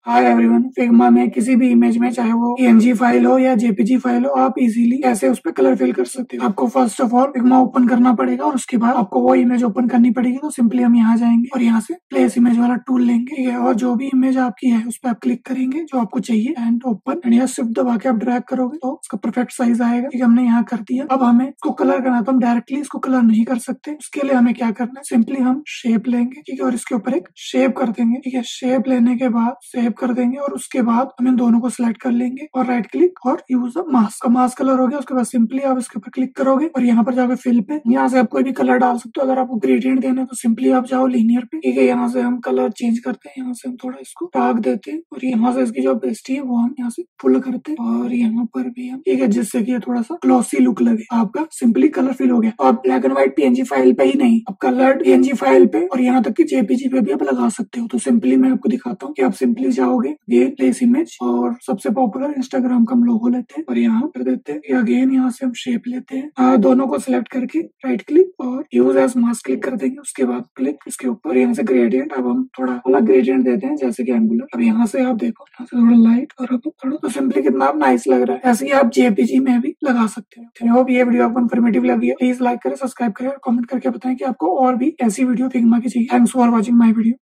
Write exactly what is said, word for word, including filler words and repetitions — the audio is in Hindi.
हाय एवरीवन, फिग्मा में किसी भी इमेज में चाहे वो पीएनजी फाइल हो या जेपीजी फाइल हो, आप इजीली ऐसे उस पर कलर फिल कर सकते हो। आपको first of all Figma open करना पड़ेगा और उसके बाद आपको वो इमेज ओपन करनी पड़ेगी। तो सिंपली हम यहाँ जाएंगे और यहाँ से प्लेस इमेज वाला टूल लेंगे, ठीक है। और जो भी इमेज आपकी है उस पर आप क्लिक करेंगे जो आपको चाहिए एंड ओपन, एंड यहाँ शिफ्ट दबा के आप ड्रैग करोगे तो उसका परफेक्ट साइज आएगा। ठीक है, हमने यहाँ कर दिया। अब हमें इसको कलर करना, तो हम डायरेक्टली इसको कलर नहीं कर सकते। उसके लिए हमें क्या करना है, सिंपली हम शेप लेंगे, ठीक है, और इसके ऊपर एक शेप कर देंगे। ठीक है, शेप लेने के बाद सेव कर देंगे और उसके बाद हम इन दोनों को सिलेक्ट कर लेंगे और राइट क्लिक और यूज अ मास्क का मास्क कलर हो गया। उसके बाद सिंपली आप इसके ऊपर क्लिक करोगे और यहाँ पर जाकर फिल पे, यहाँ से आप कोई भी कलर डाल सकते हो। अगर आपको ग्रेडियंट देना है तो सिंपली आप जाओ लीनियर पे, ठीक है। यहाँ से हम कलर चेंज करते हैं, यहाँ से हम थोड़ा इसको डार्क देते हैं और यहाँ से इसकी जो बेस्टी है वो हम यहाँ से फुल करते हैं और यहाँ पर भी हम, ठीक है, जिससे कि थोड़ा सा ग्लॉसी लुक लगे। आपका सिंपली कलर फिल हो गया। और black and white PNG file पे ही नहीं, अब कलर पीएनजी फाइल पे और यहाँ तक कि जेपीजी पे भी आप लगा सकते हो। तो सिंपली मैं आपको दिखाता हूँ कि आप सिंपली जाओगे ये प्लेस इमेज और सबसे पॉपुलर इंस्टाग्राम का हम लोगो लेते हैं और यहाँ कर देते हैं। अगेन यहाँ से हम शेप लेते हैं, आ, दोनों को सिलेक्ट करके राइट क्लिक और यूज एज मास्क क्लिक कर देंगे। उसके बाद क्लिक इसके ऊपर, यहाँ से ग्रेडियंट, अब हम थोड़ा अलग ग्रेडियंट देते हैं जैसे कि एंगुलर। अब यहाँ से आप देखो, यहाँ से थोड़ा लाइट और अब थोड़ा, तो सिंपली कितना नाइस लग रहा है। ऐसे ही आप जेपीजी में भी लगा सकते हैं। आई होप ये वीडियो आपको इन्फॉर्मेटिव लगी है। प्लीज लाइक करें, सब्सक्राइब करें और कमेंट करके बताएं कि आपको और भी ऐसी वीडियो फिग्मा की चाहिए। Thanks for watching my video.